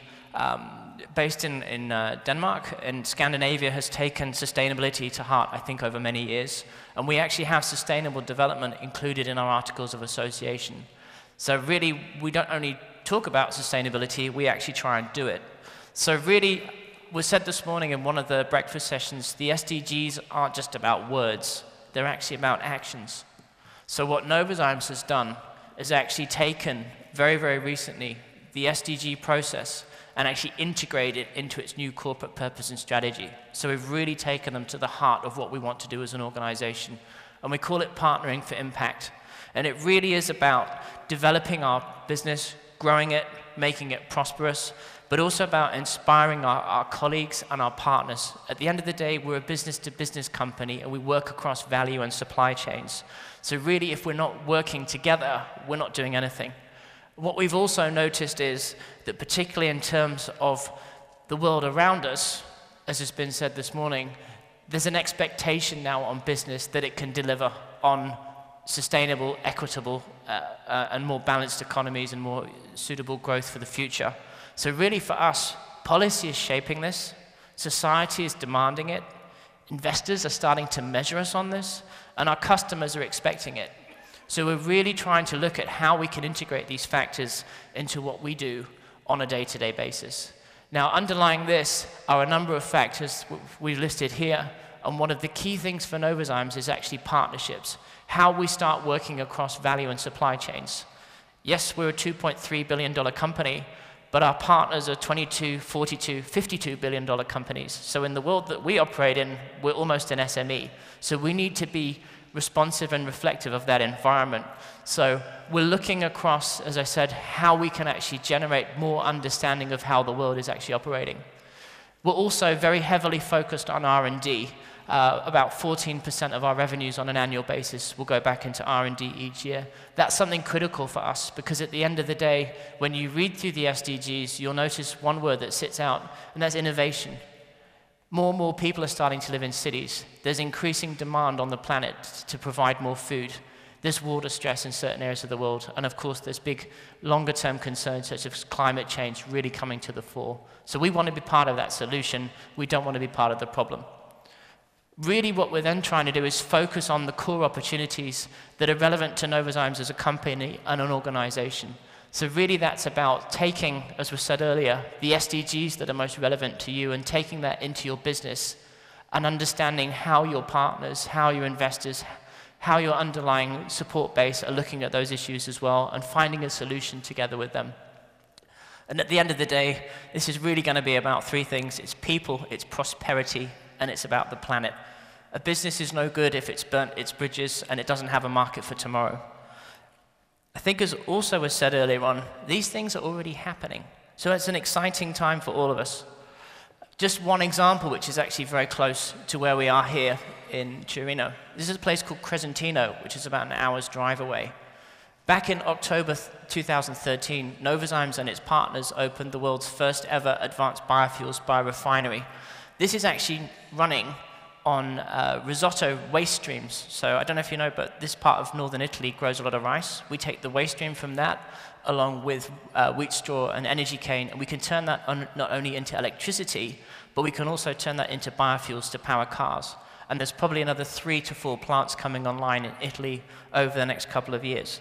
Speaker 7: based in Denmark, and Scandinavia has taken sustainability to heart, I think, over many years. And we actually have sustainable development included in our Articles of Association. So really, we don't only talk about sustainability, we actually try and do it. So really, we said this morning in one of the breakfast sessions, the SDGs aren't just about words, they're actually about actions. So what Novozymes has done is actually taken, very, very recently, the SDG process and actually integrate it into its new corporate purpose and strategy. So we've really taken them to the heart of what we want to do as an organization. And we call it Partnering for Impact. And it really is about developing our business, growing it, making it prosperous, but also about inspiring our colleagues and our partners. At the end of the day, we're a business-to-business company, and we work across value and supply chains. So really, if we're not working together, we're not doing anything. What we've also noticed is that particularly in terms of the world around us, as has been said this morning, there's an expectation now on business that it can deliver on sustainable, equitable, and more balanced economies and more suitable growth for the future. So really for us, policy is shaping this, society is demanding it, investors are starting to measure us on this, and our customers are expecting it. So we're really trying to look at how we can integrate these factors into what we do on a day-to-day basis. Now, underlying this are a number of factors we've listed here, and one of the key things for Novozymes is actually partnerships, how we start working across value and supply chains. Yes, we're a $2.3 billion company, but our partners are 22, 42, $52 billion companies. So in the world that we operate in, we're almost an SME. So we need to be responsive and reflective of that environment. So we're looking across, as I said, how we can actually generate more understanding of how the world is actually operating. We're also very heavily focused on R&D, about 14% of our revenues on an annual basis will go back into R&D each year. That's something critical for us, because at the end of the day, when you read through the SDGs, you'll notice one word that sits out, and that's innovation. More and more people are starting to live in cities. There's increasing demand on the planet to provide more food. There's water stress in certain areas of the world, and of course there's big longer-term concerns such as climate change really coming to the fore. So we want to be part of that solution. We don't want to be part of the problem. Really what we're then trying to do is focus on the core opportunities that are relevant to Novozymes as a company and an organization. So really that's about taking, as was said earlier, the SDGs that are most relevant to you and taking that into your business and understanding how your partners, how your investors, how your underlying support base are looking at those issues as well and finding a solution together with them. And at the end of the day, this is really going to be about three things. It's people, it's prosperity, and it's about the planet. A business is no good if it's burnt its bridges and it doesn't have a market for tomorrow. I think, as also was said earlier on, these things are already happening. So it's an exciting time for all of us. Just one example, which is actually very close to where we are here in Torino. This is a place called Crescentino, which is about an hour's drive away. Back in October 2013, Novozymes and its partners opened the world's first ever advanced biofuels biorefinery. This is actually running on risotto waste streams. So I don't know if you know, but this part of northern Italy grows a lot of rice. We take the waste stream from that, along with wheat straw and energy cane, and we can turn that not only into electricity, but we can also turn that into biofuels to power cars. And there's probably another 3 to 4 plants coming online in Italy over the next couple of years.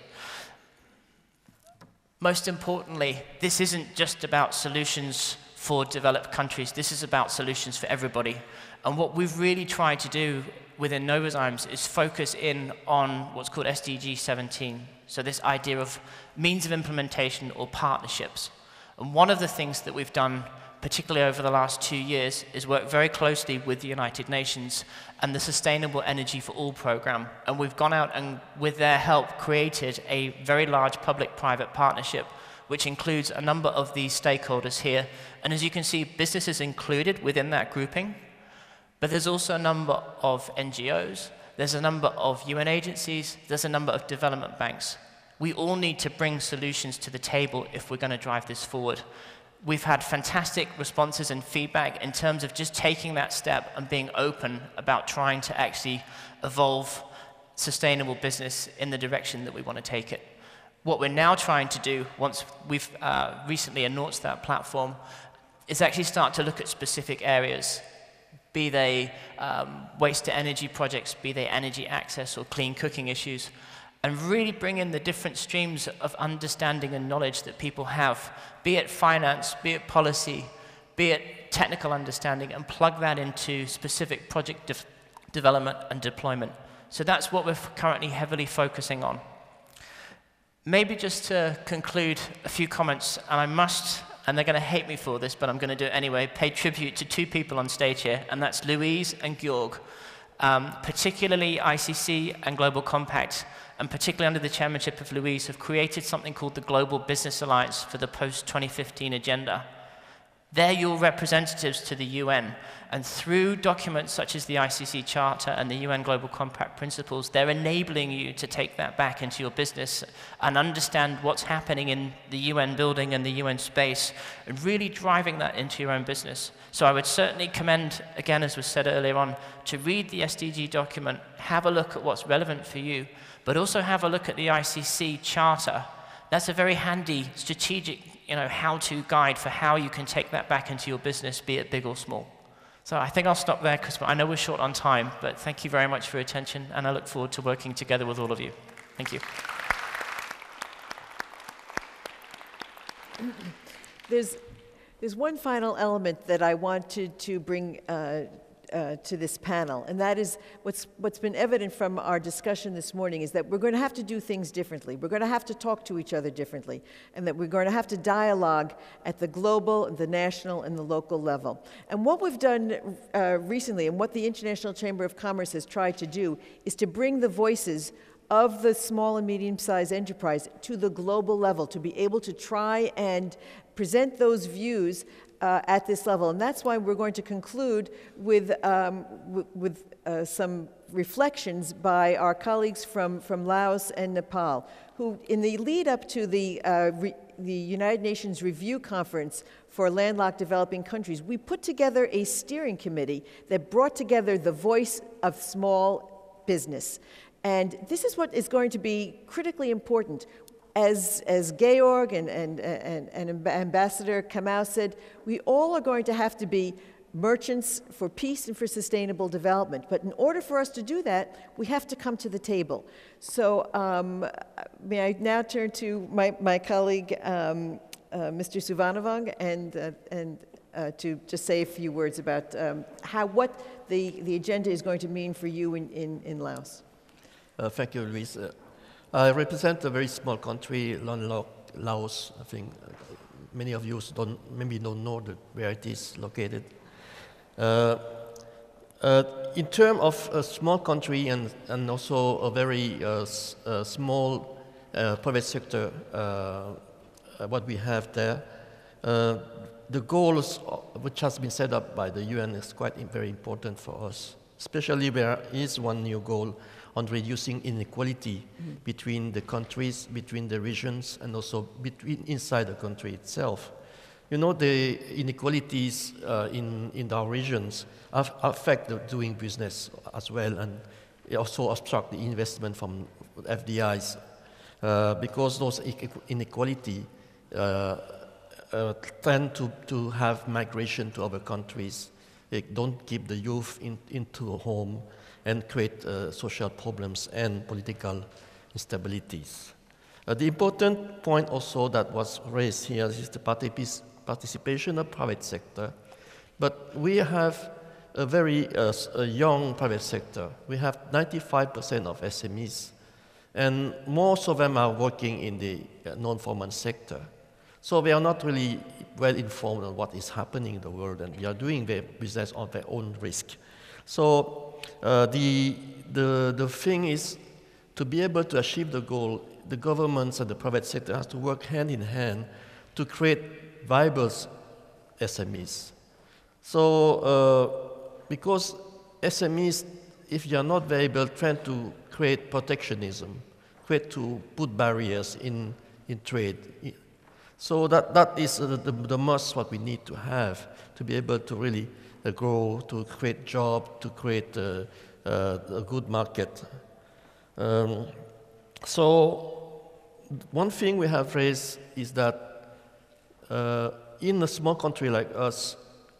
Speaker 7: Most importantly, this isn't just about solutions for developed countries. This is about solutions for everybody. And what we've really tried to do within Novozymes is focus in on what's called SDG 17. So this idea of means of implementation or partnerships. And one of the things that we've done, particularly over the last 2 years, is work very closely with the United Nations and the Sustainable Energy for All program. And we've gone out and, with their help, created a very large public-private partnership which includes a number of these stakeholders here. And as you can see, businesses included within that grouping, but there's also a number of NGOs, there's a number of UN agencies, there's a number of development banks. We all need to bring solutions to the table if we're going to drive this forward. We've had fantastic responses and feedback in terms of just taking that step and being open about trying to actually evolve sustainable business in the direction that we want to take it. What we're now trying to do, once we've recently announced that platform, is actually start to look at specific areas, be they waste-to-energy projects, be they energy access or clean cooking issues, and really bring in the different streams of understanding and knowledge that people have, be it finance, be it policy, be it technical understanding, and plug that into specific project development and deployment. So that's what we're currently heavily focusing on. Maybe just to conclude, a few comments, and I must, and they're going to hate me for this, but I'm going to do it anyway, pay tribute to two people on stage here, and that's Louise and Georg. Particularly ICC and Global Compact, and particularly under the chairmanship of Louise, have created something called the Global Business Alliance for the post-2015 agenda. They're your representatives to the UN, and through documents such as the ICC Charter and the UN Global Compact Principles, they're enabling you to take that back into your business and understand what's happening in the UN building and the UN space, and really driving that into your own business. So I would certainly commend, again, as was said earlier on, to read the SDG document, have a look at what's relevant for you, but also have a look at the ICC Charter. That's a very handy, strategic, how-to guide for how you can take that back into your business, be it big or small. So I think I'll stop there because I know we're short on time, but thank you very much for your attention, and I look forward to working together with all of you. Thank you.
Speaker 1: There's one final element that I wanted to bring to this panel, and that is what's been evident from our discussion this morning is that we're going to have to do things differently. We're going to have to talk to each other differently, and that we're going to have to dialogue at the global, the national, and the local level. And what we've done recently, and what the International Chamber of Commerce has tried to do, is to bring the voices of the small and medium-sized enterprise to the global level, to be able to try and present those views at this level. And that's why we're going to conclude with some reflections by our colleagues from Laos and Nepal, who in the lead up to the United Nations Review Conference for landlocked developing countries, we put together a steering committee that brought together the voice of small business. And this is what is going to be critically important. As Georg and Ambassador Kamau said, we all are going to have to be merchants for peace and for sustainable development. But in order for us to do that, we have to come to the table. So may I now turn to my colleague, Mr. Suvarnabhong, and to just say a few words about what the agenda is going to mean for you in Laos.
Speaker 8: Thank you, Louise. I represent a very small country, landlocked Laos. I think many of you maybe don't know where it is located. In terms of a small country and also a very small private sector, what we have there, the goals which has been set up by the UN is quite very important for us. Especially there is one new goal on reducing inequality between the countries, between the regions, and also inside the country itself. You know, the inequalities in our regions affect the doing business as well, and it also obstruct the investment from FDIs because those inequality tend to have migration to other countries. They don't keep the youth into a home and create social problems and political instabilities. The important point also that was raised here is the participation of private sector. But we have a very young private sector. We have 95% of SMEs, and most of them are working in the non-formal sector. So they are not really well informed on what is happening in the world, and they are doing their business on their own risk. So the thing is, to be able to achieve the goal, the governments and the private sector has to work hand in hand to create viable SMEs. So because SMEs, if you are not very able, tend to create protectionism, to put barriers in trade. So that is the must what we need to have to be able to really grow, to create jobs, to create a good market. So one thing we have raised is that in a small country like us,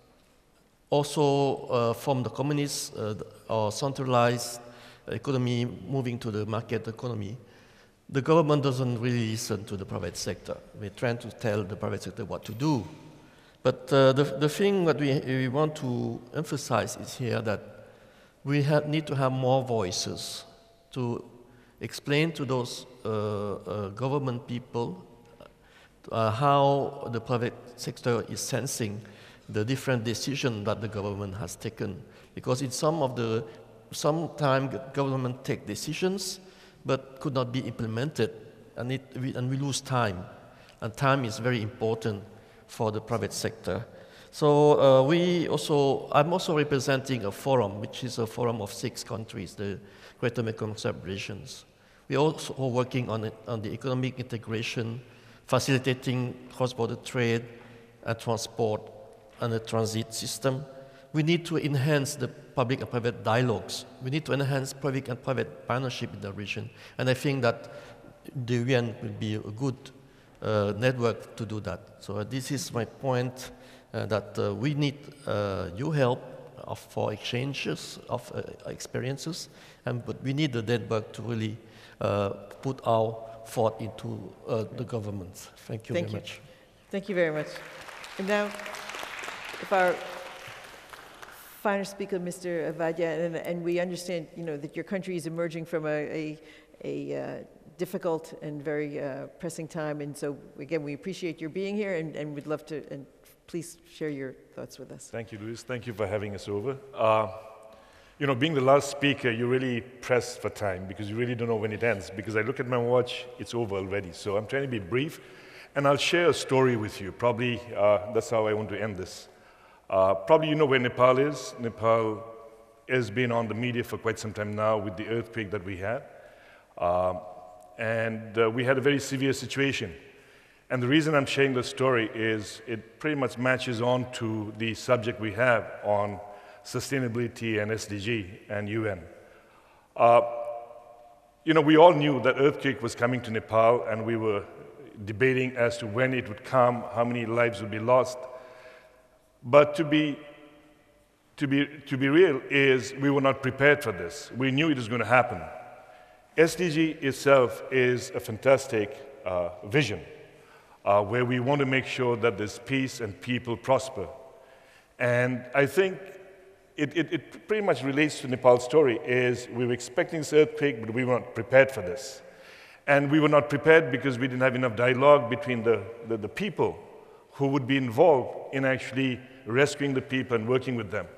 Speaker 8: also from the communist or centralized economy moving to the market economy, the government doesn't really listen to the private sector. We're trying to tell the private sector what to do. But the thing that we want to emphasize is here that we need to have more voices to explain to those government people how the private sector is sensing the different decisions that the government has taken. Because in sometimes government take decisions but could not be implemented, and we lose time. And time is very important for the private sector. So I'm also representing a forum, which is a forum of 6 countries, the Greater Mekong Sub-regions. We're also working on the economic integration, facilitating cross-border trade and transport and the transit system. We need to enhance the public and private dialogues. We need to enhance public and private partnership in the region. And I think that the UN will be a good network to do that. So this is my point, that we need your help for exchanges of experiences, but we need the network to really put our thought into the governments. Thank you very much.
Speaker 1: Thank you very much. And now, if our final speaker, Mr. Vaidya, and we understand, that your country is emerging from a difficult and very pressing time, and so again, we appreciate your being here, and we'd love to, and please share your thoughts with us.
Speaker 9: Thank you, Louise. Thank you for having us over. Being the last speaker, you're really pressed for time because you really don't know when it ends. Because I look at my watch, it's over already. So I'm trying to be brief. And I'll share a story with you. Probably that's how I want to end this. Probably you know where Nepal is. Nepal has been on the media for quite some time now with the earthquake that we had. We had a very severe situation. And the reason I'm sharing this story is it pretty much matches on to the subject we have on sustainability and SDG and UN. You know, we all knew that earthquake was coming to Nepal, and we were debating as to when it would come, how many lives would be lost. But to be real is we were not prepared for this. We knew it was going to happen. SDG itself is a fantastic vision where we want to make sure that there's peace and people prosper. And I think it pretty much relates to Nepal's story is we were expecting this earthquake, but we were not prepared for this. And we were not prepared because we didn't have enough dialogue between the people who would be involved in actually rescuing the people and working with them.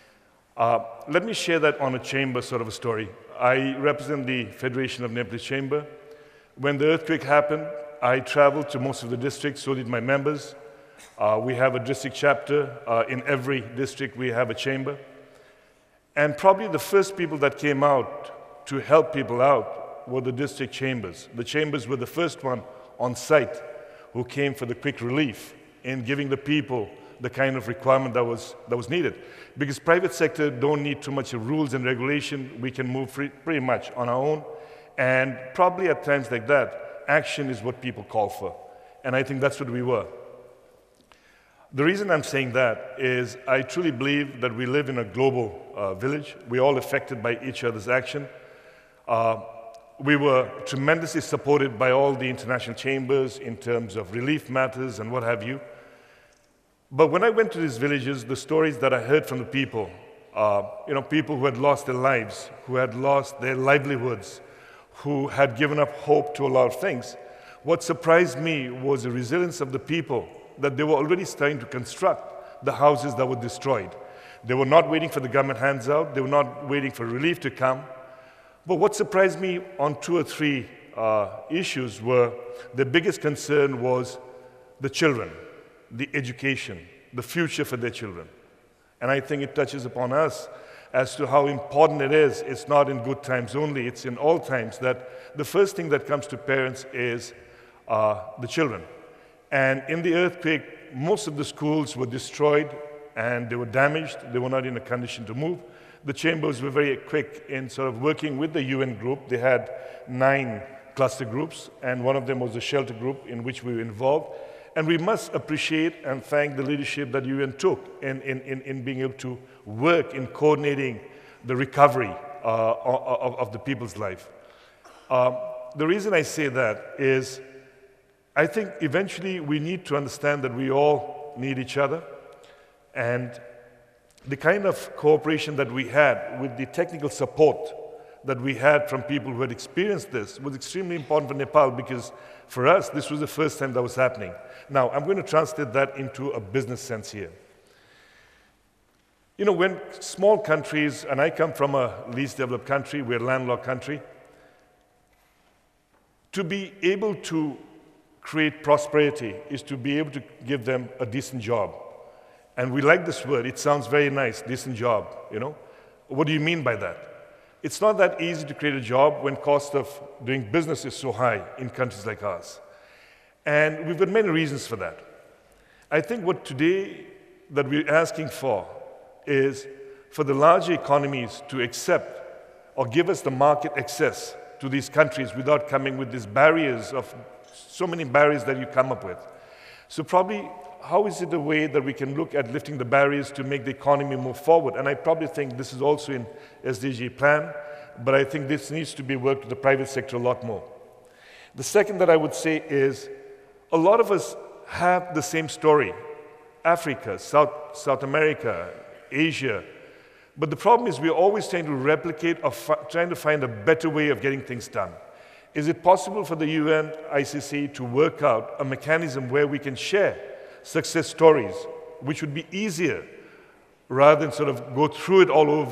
Speaker 9: Let me share that on a chamber sort of a story. I represent the Federation of Nepalese Chamber. When the earthquake happened, I traveled to most of the districts, so did my members. We have a district chapter. In every district, we have a chamber. And probably the first people that came out to help people out were the district chambers. The chambers were the first one on site who came for the quick relief in giving the people the kind of requirement that was needed. Because private sector don't need too much of rules and regulation. We can move pretty much on our own. And probably at times like that, action is what people call for. And I think that's what we were. The reason I'm saying that is I truly believe that we live in a global village. We're all affected by each other's action. We were tremendously supported by all the international chambers in terms of relief matters and what have you. But when I went to these villages, the stories that I heard from the people, people who had lost their lives, who had lost their livelihoods, who had given up hope to a lot of things, what surprised me was the resilience of the people, that they were already starting to construct the houses that were destroyed. They were not waiting for the government hands out. They were not waiting for relief to come. But what surprised me on 2 or 3 issues were the biggest concern was the children, the education, the future for their children. And I think it touches upon us as to how important it is. It's not in good times only, it's in all times that the first thing that comes to parents is the children. And in the earthquake, most of the schools were destroyed and they were damaged. They were not in a condition to move. The chambers were very quick in sort of working with the UN group. They had 9 cluster groups, and one of them was the shelter group in which we were involved. And we must appreciate and thank the leadership that UN took in being able to work in coordinating the recovery of the people's life. The reason I say that is I think eventually we need to understand that we all need each other, and the kind of cooperation that we had with the technical support that we had from people who had experienced this was extremely important for Nepal, because for us this was the first time that was happening. Now I'm going to translate that into a business sense here. You know, when small countries, and I come from a least developed country, we're a landlocked country, to be able to create prosperity is to be able to give them a decent job. And we like this word. It sounds very nice, decent job, you know. What do you mean by that? It's not that easy to create a job when cost of doing business is so high in countries like ours. And we've got many reasons for that. I think what today that we're asking for is for the larger economies to accept or give us the market access to these countries without coming with these barriers of so many barriers that you come up with. So probably, how is it a way that we can look at lifting the barriers to make the economy move forward? And I probably think this is also in SDG plan, but I think this needs to be worked with the private sector a lot more. The second that I would say is, a lot of us have the same story. Africa, South America, Asia. But the problem is we're always trying to replicate or trying to find a better way of getting things done. Is it possible for the UN, ICC to work out a mechanism where we can share success stories, which would be easier rather than sort of go through it all over,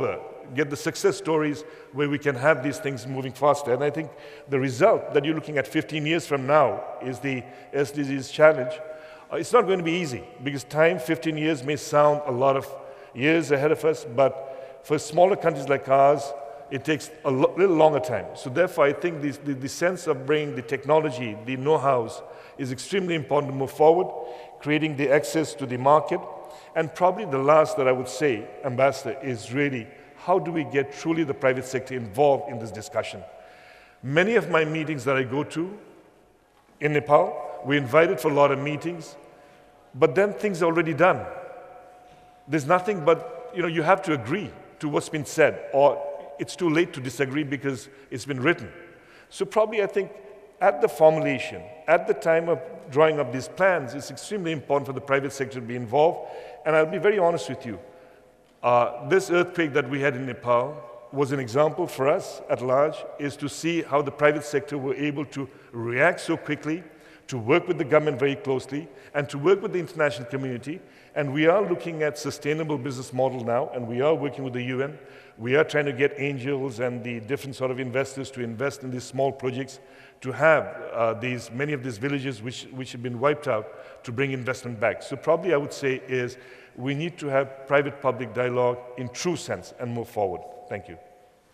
Speaker 9: get the success stories where we can have these things moving faster. And I think the result that you're looking at 15 years from now is the SDGs challenge. It's not going to be easy because time, 15 years, may sound a lot of years ahead of us, but for smaller countries like ours, it takes a little longer time. So therefore, I think the sense of bringing the technology, the know-hows, is extremely important to move forward, creating the access to the market. And probably the last that I would say, Ambassador, is really how do we get truly the private sector involved in this discussion? Many of my meetings that I go to in Nepal, we're invited for a lot of meetings, but then things are already done. There's nothing but, you have to agree to what's been said, or it's too late to disagree because it's been written. So probably I think at the formulation, at the time of drawing up these plans, it's extremely important for the private sector to be involved. And I'll be very honest with you. This earthquake that we had in Nepal was an example for us at large, is to see how the private sector were able to react so quickly, to work with the government very closely, and to work with the international community. And we are looking at sustainable business model now, and we are working with the UN. We are trying to get angels and the different sort of investors to invest in these small projects, to have many of these villages which have been wiped out, to bring investment back. So probably I would say is we need to have private-public dialogue in true sense and move forward. Thank you.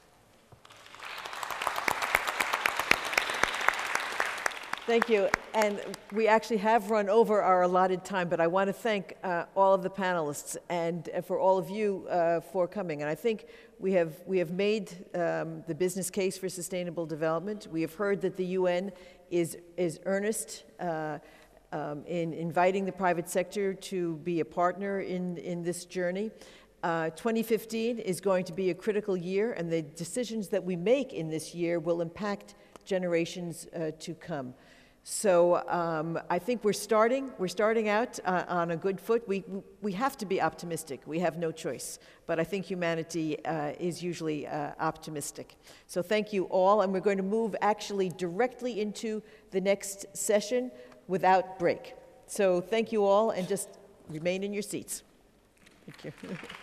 Speaker 1: Thank you. And we actually have run over our allotted time, but I want to thank all of the panelists and for all of you for coming. And I think we have made the business case for sustainable development. We have heard that the UN is earnest in inviting the private sector to be a partner in this journey. 2015 is going to be a critical year, and the decisions that we make in this year will impact generations to come. So I think we're starting out on a good foot. We have to be optimistic. We have no choice. But I think humanity is usually optimistic. So thank you all. And we're going to move actually directly into the next session without break. So thank you all, and just remain in your seats. Thank you.